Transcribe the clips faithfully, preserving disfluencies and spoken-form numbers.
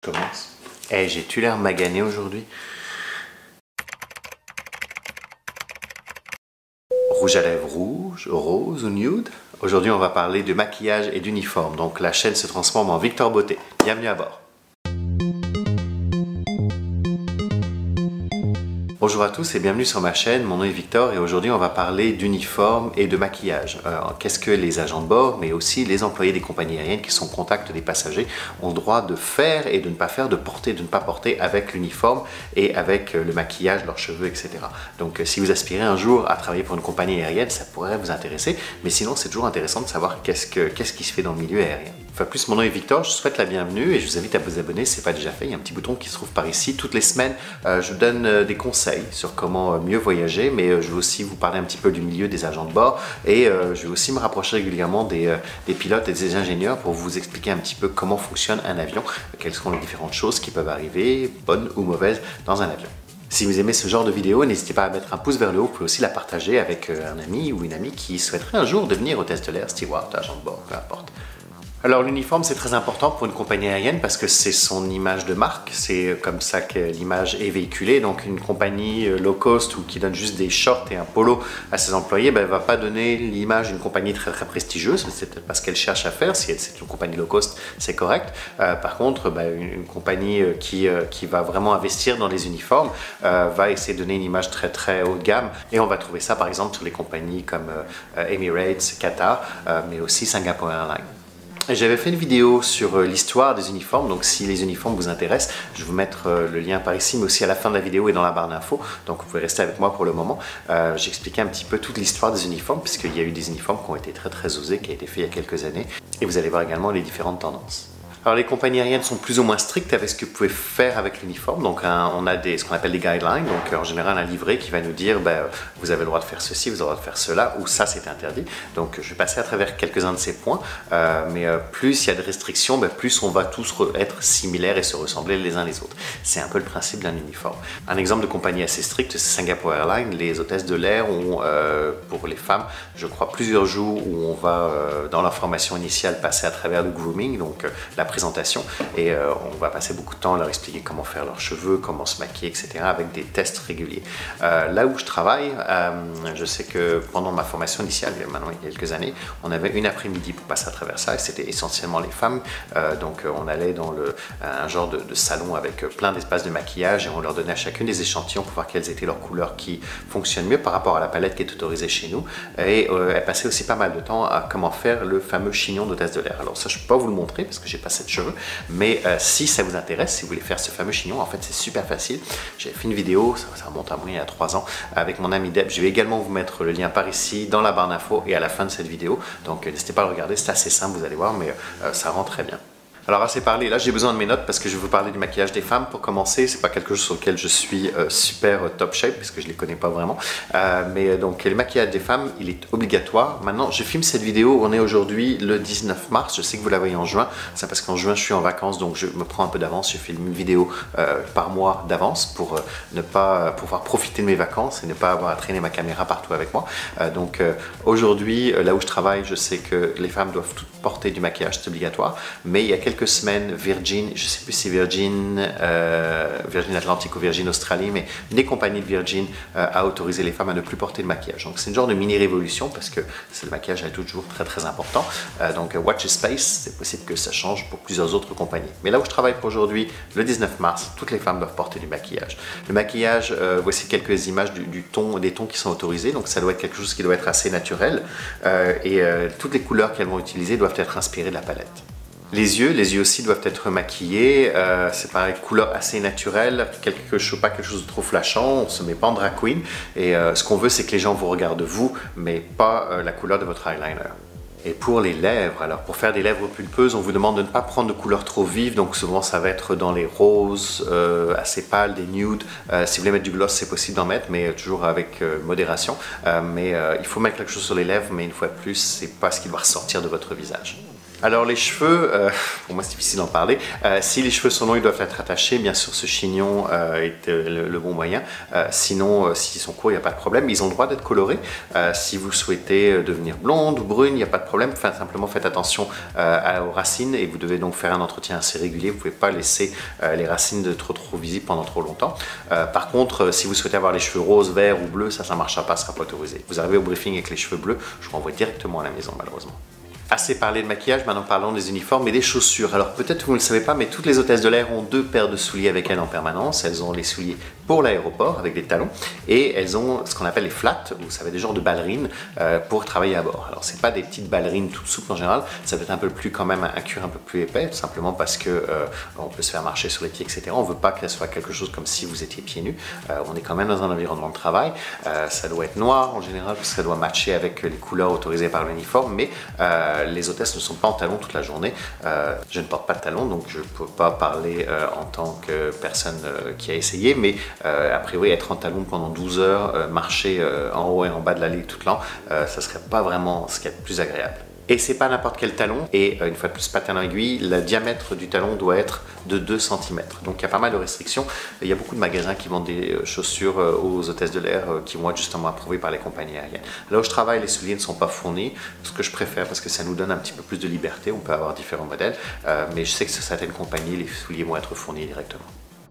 commence. Eh, hey, j'ai-tu l'air magané aujourd'hui? Rouge à lèvres rouge, rose ou nude? Aujourd'hui, on va parler de maquillage et d'uniforme. Donc la chaîne se transforme en Victor Beauté. Bienvenue à bord. Bonjour à tous et bienvenue sur ma chaîne, mon nom est Victor et aujourd'hui on va parler d'uniforme et de maquillage. Qu'est-ce que les agents de bord, mais aussi les employés des compagnies aériennes qui sont au contact des passagers ont le droit de faire et de ne pas faire, de porter, de ne pas porter avec l'uniforme et avec le maquillage, leurs cheveux, et cetera. Donc si vous aspirez un jour à travailler pour une compagnie aérienne, ça pourrait vous intéresser, mais sinon c'est toujours intéressant de savoir qu'est-ce que, qu'est-ce qui se fait dans le milieu aérien. Enfin plus, mon nom est Victor, je vous souhaite la bienvenue et je vous invite à vous abonner si ce n'est pas déjà fait. Il y a un petit bouton qui se trouve par ici. Toutes les semaines, euh, je vous donne euh, des conseils sur comment mieux voyager, mais je vais aussi vous parler un petit peu du milieu des agents de bord et euh, je vais aussi me rapprocher régulièrement des, euh, des pilotes et des ingénieurs pour vous expliquer un petit peu comment fonctionne un avion, quelles sont les différentes choses qui peuvent arriver, bonnes ou mauvaises, dans un avion. Si vous aimez ce genre de vidéo, n'hésitez pas à mettre un pouce vers le haut, vous pouvez aussi la partager avec un ami ou une amie qui souhaiterait un jour devenir hôtesse de l'air, steward, agent de bord, peu importe. Alors l'uniforme c'est très important pour une compagnie aérienne parce que c'est son image de marque, c'est comme ça que l'image est véhiculée. Donc une compagnie low cost ou qui donne juste des shorts et un polo à ses employés, ben, elle ne va pas donner l'image d'une compagnie très très prestigieuse, c'est peut-être pas ce qu'elle cherche à faire. Si c'est une compagnie low cost, c'est correct. Euh, par contre, ben, une, une compagnie qui, euh, qui va vraiment investir dans les uniformes euh, va essayer de donner une image très très haut de gamme et on va trouver ça par exemple sur les compagnies comme euh, Emirates, Qatar, euh, mais aussi Singapore Airlines. J'avais fait une vidéo sur l'histoire des uniformes, donc si les uniformes vous intéressent, je vais vous mettre le lien par ici, mais aussi à la fin de la vidéo et dans la barre d'infos, donc vous pouvez rester avec moi pour le moment. Euh, J'ai expliqué un petit peu toute l'histoire des uniformes, puisqu'il y a eu des uniformes qui ont été très très osés, qui ont été faits il y a quelques années, et vous allez voir également les différentes tendances. Alors les compagnies aériennes sont plus ou moins strictes avec ce que vous pouvez faire avec l'uniforme. Donc un, on a des, ce qu'on appelle des guidelines, donc en général un livret qui va nous dire ben, vous avez le droit de faire ceci, vous avez le droit de faire cela, ou ça c'est interdit. Donc je vais passer à travers quelques-uns de ces points, euh, mais euh, plus il y a de restrictions, ben, plus on va tous être similaires et se ressembler les uns les autres. C'est un peu le principe d'un uniforme. Un exemple de compagnie assez stricte, c'est Singapore Airlines. Les hôtesses de l'air ont, euh, pour les femmes, je crois plusieurs jours où on va, euh, dans leur formation initiale, passer à travers le grooming, donc euh, la présentation et euh, on va passer beaucoup de temps à leur expliquer comment faire leurs cheveux, comment se maquiller, et cetera avec des tests réguliers. Euh, là où je travaille, euh, je sais que pendant ma formation initiale, maintenant il y a quelques années, on avait une après-midi pour passer à travers ça et c'était essentiellement les femmes. Euh, donc on allait dans le, un genre de, de salon avec plein d'espaces de maquillage et on leur donnait à chacune des échantillons pour voir quelles étaient leurs couleurs qui fonctionnent mieux par rapport à la palette qui est autorisée chez nous. Et euh, elle passait aussi pas mal de temps à comment faire le fameux chignon d'hôtesse de l'air. Alors ça je ne peux pas vous le montrer parce que j'ai pas cette cheveux, mais euh, si ça vous intéresse, si vous voulez faire ce fameux chignon, en fait c'est super facile. J'ai fait une vidéo, ça, ça remonte à moi il y a trois ans, avec mon ami Deb. Je vais également vous mettre le lien par ici, dans la barre d'infos et à la fin de cette vidéo. Donc n'hésitez pas à le regarder, c'est assez simple, vous allez voir, mais euh, ça rend très bien. Alors assez parlé, là j'ai besoin de mes notes parce que je vais vous parler du maquillage des femmes pour commencer. C'est pas quelque chose sur lequel je suis euh, super euh, top shape puisque je les connais pas vraiment. Euh, mais euh, donc le maquillage des femmes, il est obligatoire. Maintenant je filme cette vidéo, on est aujourd'hui le dix-neuf mars. Je sais que vous la voyez en juin, c'est parce qu'en juin je suis en vacances donc je me prends un peu d'avance. Je filme une vidéo euh, par mois d'avance pour euh, ne pas euh, pouvoir profiter de mes vacances et ne pas avoir à traîner ma caméra partout avec moi. Euh, donc euh, aujourd'hui, euh, là où je travaille, je sais que les femmes doivent toutes porter du maquillage, c'est obligatoire. Mais il y a quelques semaines, Virgin, je ne sais plus si Virgin, euh, Virgin Atlantic ou Virgin Australie, mais une des compagnies de Virgin euh, a autorisé les femmes à ne plus porter de maquillage. Donc c'est une genre de mini-révolution parce que le maquillage est toujours très très important. Euh, donc watch your space, c'est possible que ça change pour plusieurs autres compagnies. Mais là où je travaille pour aujourd'hui, le dix-neuf mars, toutes les femmes doivent porter du maquillage. Le maquillage, euh, voici quelques images du, du ton, des tons qui sont autorisés. Donc ça doit être quelque chose qui doit être assez naturel euh, et euh, toutes les couleurs qu'elles vont utiliser doivent être inspirées de la palette. Les yeux, les yeux aussi doivent être maquillés, euh, c'est pareil, couleur assez naturelle, quelque chose, pas quelque chose de trop flashant, on se met pas en drag queen et euh, ce qu'on veut c'est que les gens vous regardent vous, mais pas euh, la couleur de votre eyeliner. Et pour les lèvres, alors pour faire des lèvres pulpeuses, on vous demande de ne pas prendre de couleurs trop vives, donc souvent ça va être dans les roses euh, assez pâles, des nudes. Euh, si vous voulez mettre du gloss, c'est possible d'en mettre, mais toujours avec euh, modération. Euh, mais euh, il faut mettre quelque chose sur les lèvres, mais une fois de plus, c'est pas ce qui doit ressortir de votre visage. Alors les cheveux, euh, pour moi c'est difficile d'en parler, euh, si les cheveux sont longs ils doivent être attachés, bien sûr ce chignon euh, est euh, le, le bon moyen, euh, sinon euh, s'ils sont courts il n'y a pas de problème, ils ont le droit d'être colorés, euh, si vous souhaitez euh, devenir blonde ou brune il n'y a pas de problème, enfin, simplement faites attention euh, aux racines et vous devez donc faire un entretien assez régulier, vous ne pouvez pas laisser euh, les racines de trop trop visibles pendant trop longtemps. Euh, par contre euh, si vous souhaitez avoir les cheveux roses, verts ou bleus, ça ça ne marchera pas, ça ne sera pas autorisé. Vous arrivez au briefing avec les cheveux bleus, je vous renvoie directement à la maison malheureusement. Assez parlé de maquillage, maintenant parlons des uniformes et des chaussures. Alors peut-être vous ne le savez pas, mais toutes les hôtesses de l'air ont deux paires de souliers avec elles en permanence. Elles ont les souliers pour l'aéroport avec des talons et elles ont ce qu'on appelle les flats, vous savez, des genres de ballerines euh, pour travailler à bord. Alors c'est pas des petites ballerines toutes souples en général, ça peut être un peu plus quand même un cuir un peu plus épais, tout simplement parce que euh, on peut se faire marcher sur les pieds, et cetera. On veut pas que ce soit quelque chose comme si vous étiez pieds nus. Euh, on est quand même dans un environnement de travail. Euh, ça doit être noir en général, parce que ça doit matcher avec les couleurs autorisées par l'uniforme, mais euh, les hôtesses ne sont pas en talons toute la journée. Euh, je ne porte pas de talons, donc je ne peux pas parler euh, en tant que personne euh, qui a essayé, mais euh, a priori être en talons pendant douze heures, euh, marcher euh, en haut et en bas de l'allée tout le temps, euh, ça ne serait pas vraiment ce qui est le plus agréable. Et c'est pas n'importe quel talon, et euh, une fois de plus, patin en aiguille, le diamètre du talon doit être de deux centimètres. Donc il y a pas mal de restrictions. Il y a beaucoup de magasins qui vendent des chaussures euh, aux hôtesses de l'air euh, qui vont être justement approuvées par les compagnies aériennes. Là où je travaille, les souliers ne sont pas fournis, ce que je préfère parce que ça nous donne un petit peu plus de liberté. On peut avoir différents modèles, euh, mais je sais que sur certaines compagnies, les souliers vont être fournis directement.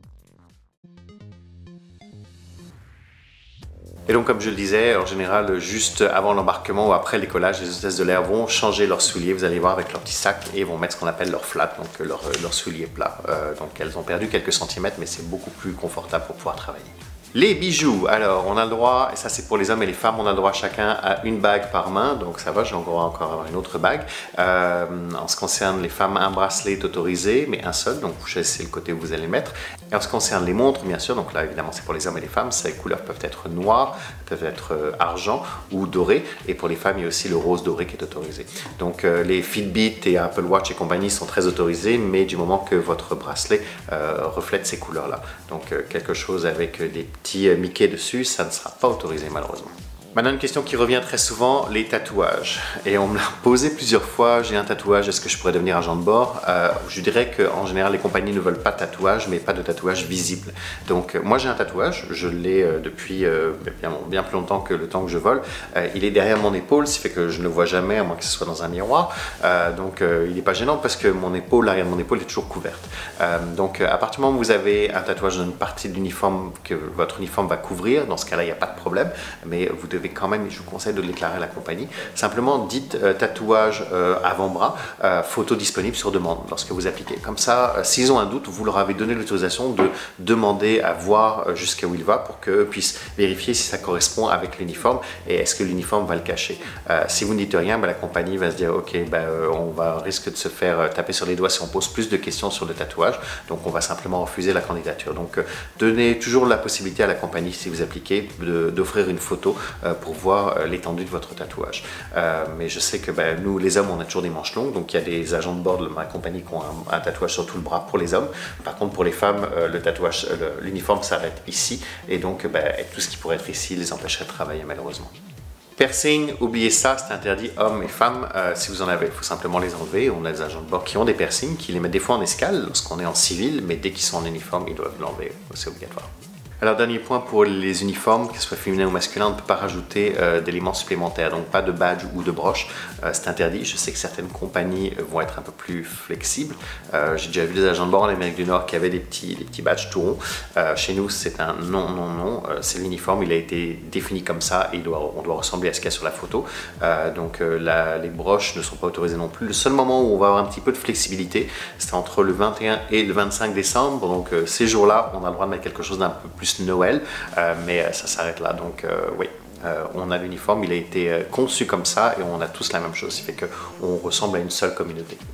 Et donc, comme je le disais, en général, juste avant l'embarquement ou après l'écolage, les hôtesses de l'air vont changer leurs souliers, vous allez voir, avec leur petit sac, et vont mettre ce qu'on appelle leur flat, donc leurs leur souliers plats. Euh, donc elles ont perdu quelques centimètres, mais c'est beaucoup plus confortable pour pouvoir travailler. Les bijoux, alors on a le droit, et ça c'est pour les hommes et les femmes, on a le droit chacun à une bague par main, donc ça va, j'ai encore encore avoir une autre bague. Euh, en ce qui concerne les femmes, un bracelet est autorisé, mais un seul, donc vous choisissez le côté où vous allez mettre. Et en ce qui concerne les montres, bien sûr, donc là évidemment c'est pour les hommes et les femmes, ces couleurs peuvent être noires, peuvent être euh, argent ou doré, et pour les femmes il y a aussi le rose doré qui est autorisé. Donc euh, les Fitbit et Apple Watch et compagnie sont très autorisés, mais du moment que votre bracelet euh, reflète ces couleurs-là. Donc euh, quelque chose avec des petit Mickey dessus, ça ne sera pas autorisé malheureusement. Maintenant, une question qui revient très souvent, les tatouages. Et on me l'a posé plusieurs fois, j'ai un tatouage, est-ce que je pourrais devenir agent de bord? euh, Je dirais qu'en général, les compagnies ne veulent pas de tatouage, mais pas de tatouage visible. Donc moi j'ai un tatouage, je l'ai euh, depuis euh, bien, bien plus longtemps que le temps que je vole. Euh, il est derrière mon épaule, ce qui fait que je ne le vois jamais, à moins que ce soit dans un miroir. Euh, donc euh, il n'est pas gênant parce que mon épaule, l'arrière de mon épaule est toujours couverte. Euh, donc à partir du moment où vous avez un tatouage dans une partie de l'uniforme que votre uniforme va couvrir, dans ce cas-là, il n'y a pas de problème, mais vous devez quand même, et je vous conseille de le déclarer à la compagnie, simplement dites euh, tatouage euh, avant-bras, euh, photo disponible sur demande lorsque vous appliquez. Comme ça, euh, s'ils ont un doute, vous leur avez donné l'autorisation de demander à voir jusqu'à où il va pour qu'eux puissent vérifier si ça correspond avec l'uniforme et est-ce que l'uniforme va le cacher. Euh, si vous ne dites rien, ben, la compagnie va se dire ok, ben, euh, on va risque de se faire euh, taper sur les doigts si on pose plus de questions sur le tatouage, donc on va simplement refuser la candidature. Donc euh, donnez toujours la possibilité à la compagnie, si vous appliquez, d'offrir une photo euh, pour voir euh, l'étendue de votre tatouage. Euh, mais je sais que ben, nous les hommes on a toujours des manches longues, donc il y a des agents de bord de ma compagnie qui ont un, un tatouage sur tout le bras pour les hommes. Par contre pour les femmes, euh, le tatouage, euh, l'uniforme s'arrête ici et donc ben, tout ce qui pourrait être ici les empêcherait de travailler malheureusement. Piercing, oubliez ça, c'est interdit hommes et femmes. Euh, si vous en avez, il faut simplement les enlever. On a des agents de bord qui ont des piercings, qui les mettent des fois en escale lorsqu'on est en civil, mais dès qu'ils sont en uniforme, ils doivent l'enlever, c'est obligatoire. Alors dernier point pour les uniformes, qu'ils soient féminins ou masculins, on ne peut pas rajouter euh, d'éléments supplémentaires, donc pas de badge ou de broche, euh, c'est interdit. Je sais que certaines compagnies vont être un peu plus flexibles. Euh, J'ai déjà vu des agents de bord en Amérique du Nord qui avaient des petits, des petits badges tout ronds. Euh, chez nous c'est un non, non, non, euh, c'est l'uniforme, il a été défini comme ça et il doit, on doit ressembler à ce qu'il y a sur la photo. Euh, donc euh, la, les broches ne sont pas autorisées non plus. Le seul moment où on va avoir un petit peu de flexibilité, c'est entre le vingt et un et le vingt-cinq décembre, donc euh, ces jours-là, on a le droit de mettre quelque chose d'un peu plus Noël, euh, mais euh, ça s'arrête là, donc euh, oui, euh, on a l'uniforme, il a été euh, conçu comme ça et on a tous la même chose, ce qui fait qu'on ressemble à une seule communauté.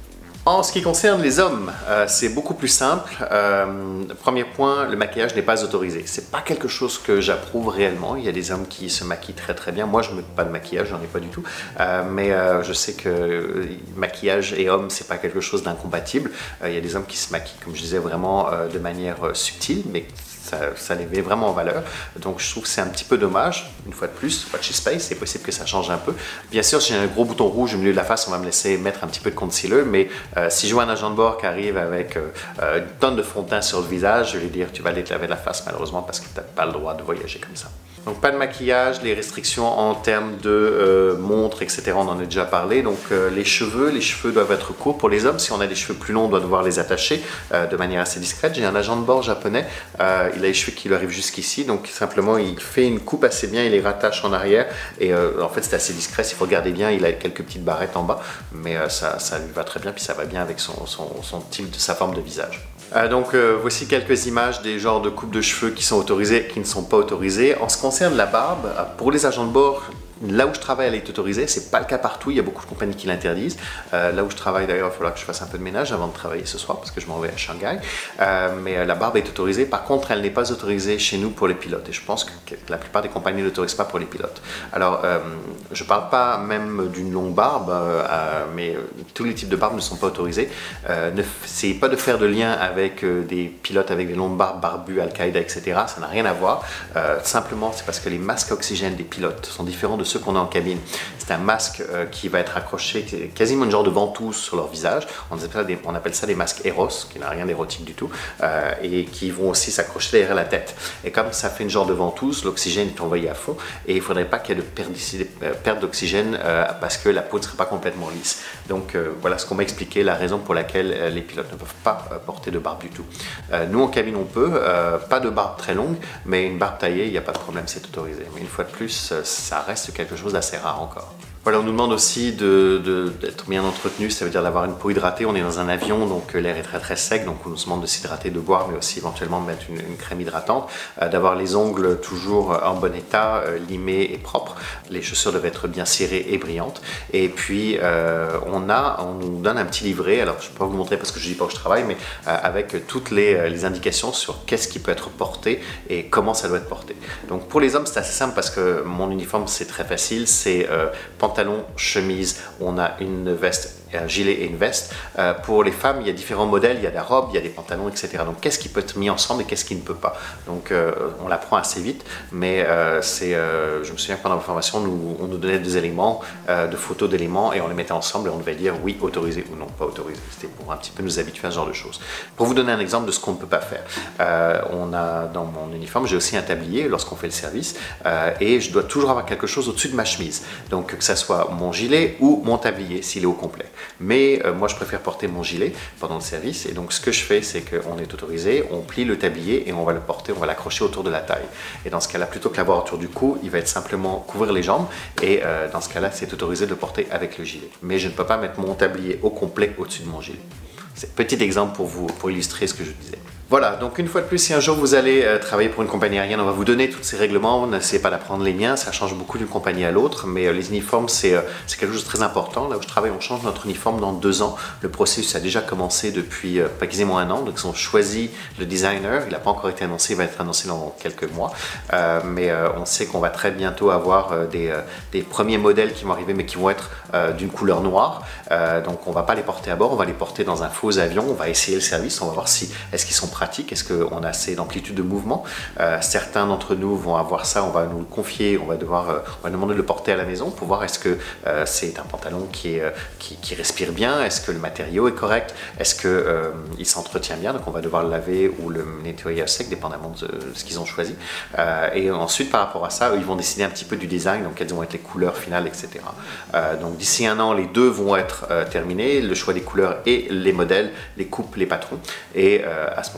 En ce qui concerne les hommes, euh, c'est beaucoup plus simple. Euh, premier point, le maquillage n'est pas autorisé. C'est pas quelque chose que j'approuve réellement. Il y a des hommes qui se maquillent très très bien. Moi, je ne mets pas de maquillage, j'en ai pas du tout. Euh, mais euh, je sais que euh, maquillage et homme, c'est pas quelque chose d'incompatible. Euh, il y a des hommes qui se maquillent, comme je disais, vraiment euh, de manière euh, subtile, mais Ça, ça les met vraiment en valeur. Donc je trouve que c'est un petit peu dommage. Une fois de plus, Watch Your Space, c'est possible que ça change un peu. Bien sûr, si j'ai un gros bouton rouge au milieu de la face, on va me laisser mettre un petit peu de concealer, mais euh, si je vois un agent de bord qui arrive avec euh, une tonne de fond de teint sur le visage, je vais lui dire tu vas aller te laver la face malheureusement parce que tu n'as pas le droit de voyager comme ça. Donc pas de maquillage, les restrictions en termes de euh, montres, et cetera. On en a déjà parlé. Donc euh, les cheveux, les cheveux doivent être courts pour les hommes. Si on a des cheveux plus longs, on doit devoir les attacher euh, de manière assez discrète. J'ai un agent de bord japonais, euh, il a les cheveux qui lui arrivent jusqu'ici. Donc simplement il fait une coupe assez bien, il les rattache en arrière. Et euh, en fait c'est assez discret. Si vous regardez bien, il a quelques petites barrettes en bas. Mais euh, ça, ça lui va très bien, puis ça va bien avec son, son, son type, de sa forme de visage. Euh, donc euh, voici quelques images des genres de coupes de cheveux qui sont autorisées et qui ne sont pas autorisées. En ce qui concerne la barbe, pour les agents de bord, là où je travaille, elle est autorisée. C'est pas le cas partout. Il y a beaucoup de compagnies qui l'interdisent. Euh, là où je travaille, d'ailleurs, il va falloir que je fasse un peu de ménage avant de travailler ce soir parce que je m'en vais à Shanghai. Euh, mais euh, la barbe est autorisée. Par contre, elle n'est pas autorisée chez nous pour les pilotes. Et je pense que, que la plupart des compagnies ne l'autorisent pas pour les pilotes. Alors, euh, je parle pas même d'une longue barbe, euh, mais euh, tous les types de barbes ne sont pas autorisés. Euh, c'est pas de faire de lien avec euh, des pilotes avec des longues barbes, barbus, Al-Qaïda, et cetera. Ça n'a rien à voir. Euh, simplement, c'est parce que les masques à oxygène des pilotes sont différents de ceux qu'on a en cabine. C'est un masque euh, qui va être accroché, quasiment une genre de ventouse sur leur visage. On appelle ça des, on appelle ça des masques Eros, qui n'a rien d'érotique du tout, euh, et qui vont aussi s'accrocher derrière la tête. Et comme ça fait une genre de ventouse, l'oxygène est envoyé à fond, et il ne faudrait pas qu'il y ait de perte d'oxygène euh, parce que la peau ne serait pas complètement lisse. Donc euh, voilà ce qu'on m'a expliqué, la raison pour laquelle euh, les pilotes ne peuvent pas euh, porter de barbe du tout. Euh, nous en cabine on peut, euh, pas de barbe très longue, mais une barbe taillée, il n'y a pas de problème, c'est autorisé. Mais une fois de plus, euh, ça reste quelque chose d'assez rare encore. Voilà, on nous demande aussi de, de, d'être bien entretenu, ça veut dire d'avoir une peau hydratée. On est dans un avion, donc l'air est très très sec, donc on nous demande de s'hydrater, de boire, mais aussi éventuellement de mettre une, une crème hydratante, euh, d'avoir les ongles toujours en bon état, euh, limés et propres. Les chaussures doivent être bien serrées et brillantes. Et puis euh, on a, on nous donne un petit livret. Alors je ne peux pas vous montrer parce que je ne dis pas où je travaille, mais euh, avec toutes les, les indications sur qu'est-ce qui peut être porté et comment ça doit être porté. Donc pour les hommes, c'est assez simple parce que mon uniforme c'est très facile, c'est euh, pantalon, chemise, on a une veste, un gilet et une veste. Euh, pour les femmes, il y a différents modèles, il y a la robe, il y a des pantalons, et cetera. Donc qu'est-ce qui peut être mis ensemble et qu'est-ce qui ne peut pas. Donc euh, on l'apprend assez vite, mais euh, c'est, euh, je me souviens que pendant la formation, nous, on nous donnait des éléments, euh, de photos d'éléments, et on les mettait ensemble et on devait dire oui, autorisé ou non, pas autorisé. C'était pour un petit peu nous habituer à ce genre de choses. Pour vous donner un exemple de ce qu'on ne peut pas faire, euh, on a dans mon uniforme, j'ai aussi un tablier lorsqu'on fait le service, euh, et je dois toujours avoir quelque chose au-dessus de ma chemise. Donc que ça soit mon gilet ou mon tablier s'il est au complet. Mais euh, moi je préfère porter mon gilet pendant le service, et donc ce que je fais c'est qu'on est autorisé, on plie le tablier et on va le porter, on va l'accrocher autour de la taille. Et dans ce cas là, plutôt que l'avoir autour du cou, il va être simplement couvrir les jambes, et euh, dans ce cas là c'est autorisé de le porter avec le gilet. Mais je ne peux pas mettre mon tablier au complet au-dessus de mon gilet. C'est un petit exemple pour vous, pour illustrer ce que je disais. Voilà, donc une fois de plus, si un jour vous allez euh, travailler pour une compagnie aérienne, on va vous donner tous ces règlements. N'essayez pas d'apprendre les miens, ça change beaucoup d'une compagnie à l'autre, mais euh, les uniformes, c'est euh, quelque chose de très important. Là où je travaille, on change notre uniforme dans deux ans. Le processus a déjà commencé depuis euh, pas quasiment un an, donc ils ont choisi le designer. Il n'a pas encore été annoncé, il va être annoncé dans quelques mois. Euh, mais euh, on sait qu'on va très bientôt avoir euh, des, euh, des premiers modèles qui vont arriver, mais qui vont être euh, d'une couleur noire. Euh, donc on ne va pas les porter à bord, on va les porter dans un faux avion. On va essayer le service, on va voir si est-ce qu'ils sont pratique, est-ce qu'on a assez d'amplitude de mouvement. Euh, certains d'entre nous vont avoir ça, on va nous le confier, on va devoir, euh, on va demander de le porter à la maison pour voir est-ce que euh, c'est un pantalon qui, est, euh, qui, qui respire bien, est-ce que le matériau est correct, est-ce qu'il euh, s'entretient bien, donc on va devoir le laver ou le nettoyer à sec, dépendamment de ce qu'ils ont choisi. Euh, et ensuite, par rapport à ça, eux, ils vont décider un petit peu du design, donc quelles vont être les couleurs finales, et cetera. Euh, donc d'ici un an, les deux vont être euh, terminés, le choix des couleurs et les modèles, les coupes, les patrons, et euh, à ce moment-là,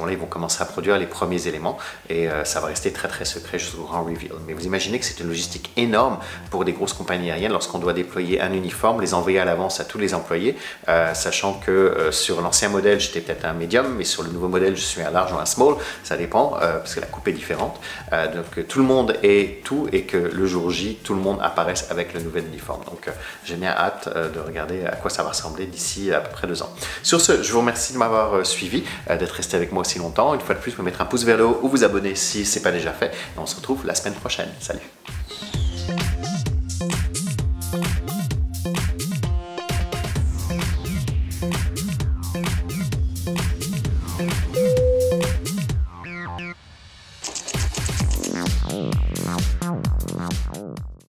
moment-là, ils vont commencer à produire les premiers éléments et euh, ça va rester très très secret jusqu'au grand reveal. Mais vous imaginez que c'est une logistique énorme pour des grosses compagnies aériennes lorsqu'on doit déployer un uniforme, les envoyer à l'avance à tous les employés, euh, sachant que euh, sur l'ancien modèle, j'étais peut-être un médium, mais sur le nouveau modèle, je suis un large ou un small, ça dépend, euh, parce que la coupe est différente. Euh, donc que tout le monde ait tout et que le jour J, tout le monde apparaisse avec le nouvel uniforme. Donc euh, j'ai bien hâte euh, de regarder à quoi ça va ressembler d'ici à peu près deux ans. Sur ce, je vous remercie de m'avoir euh, suivi, euh, d'être resté avec moi aussi longtemps. Une fois de plus, vous pouvez mettre un pouce vers le haut ou vous abonner si ce n'est pas déjà fait. Et on se retrouve la semaine prochaine. Salut!